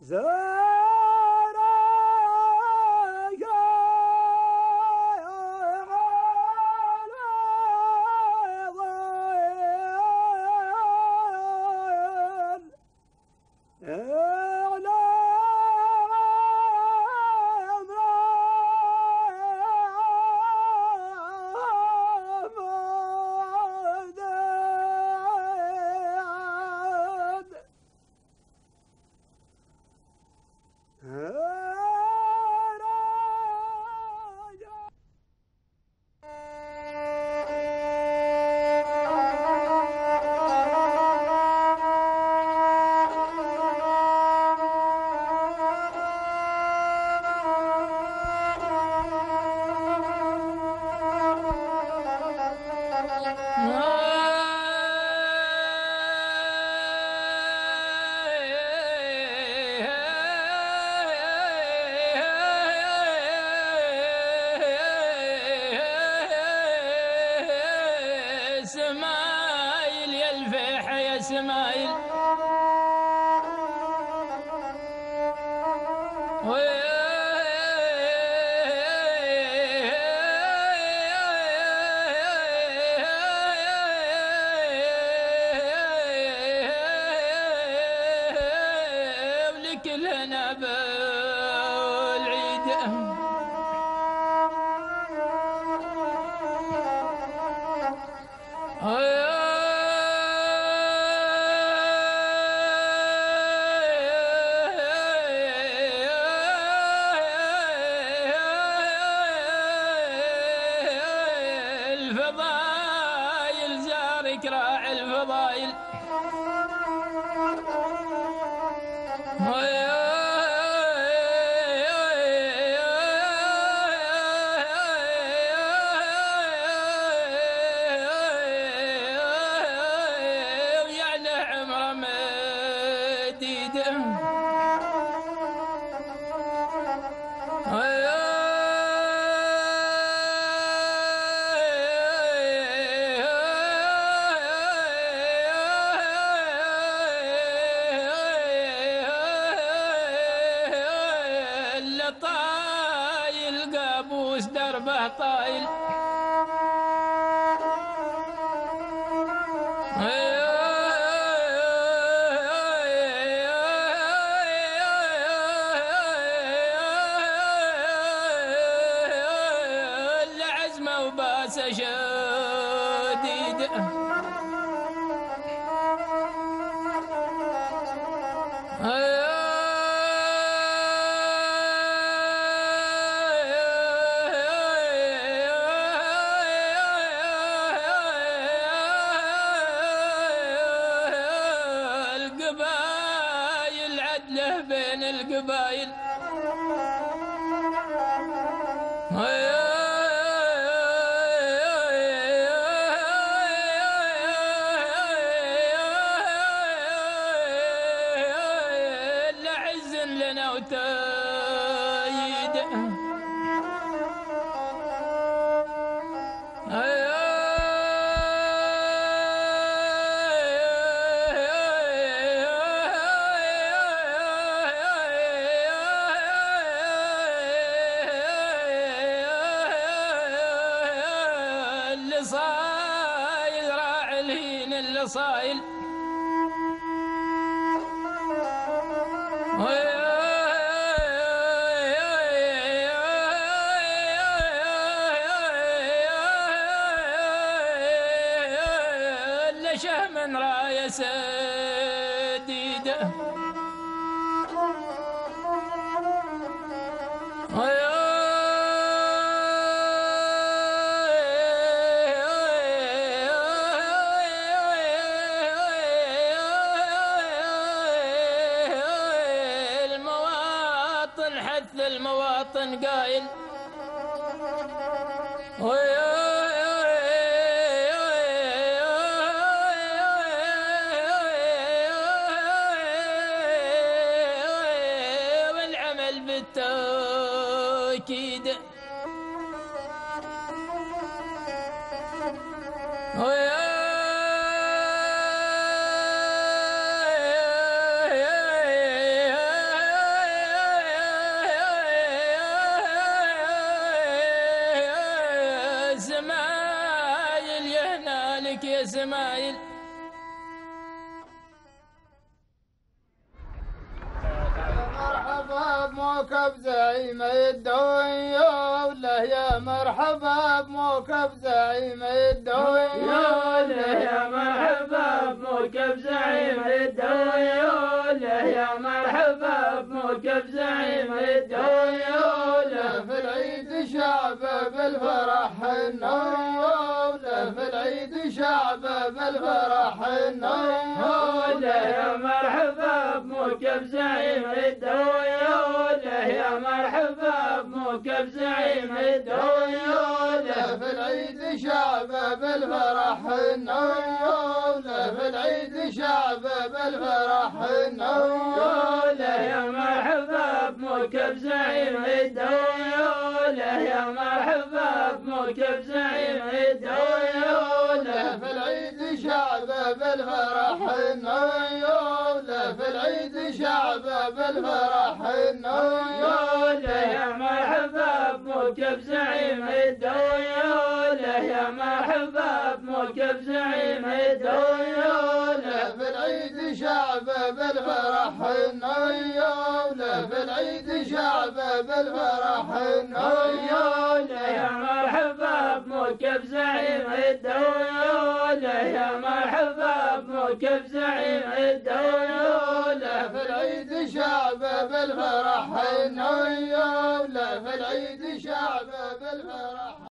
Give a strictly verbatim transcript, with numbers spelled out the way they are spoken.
سمايل يا الفيحة يا سمايل ولكل هنا بالعيد الفضايل زارك راعي الفضايل طايل قابوس دربه طايل العزمة وباسه شديد القبايل عدله بين القبايل لعز لنا وتايد اللي صايل راعي الهين اللي صايل لشه من راية سديدة المواطن حث المواطن قايل والعمل بالتأكيد لك يا سمايل. مرحبا بموكب زعيم الدنيا وله يا مرحبا بموكب زعيم الدنيا له يا مرحبا بموكب زعيم الدنيا له يا مرحبا بموكب زعيم الدنيا له في العيد شعب بالفرح النور له في العيد شعب بالفرح النور له يا مرحبا بموكب زعيم الدنيا له يا مرحبا بموكب زعيم الدنيا له في العيد شعب بالفرح النور له في العيد شعب بالفرح النور له يا مرحبا بموكب زعيم الدنيا له يا مرحبا بموكب زعيم الدنيا له في العيد شعب بالفرح النور له في العيد شعب بالفرح النور له يا مرحبا بموكب زعيم الدنيا له يا مرحبا بموكب زعيم الدنيا له في العيد شعب بالفرح النور له في العيد شعب بالفرح النور له يا مرحبا بموكب زعيم الدنيا له يا مرحبا بموكب زعيم الدنيا له في العيد شعب بالفرح النور له في العيد شعب بالفرح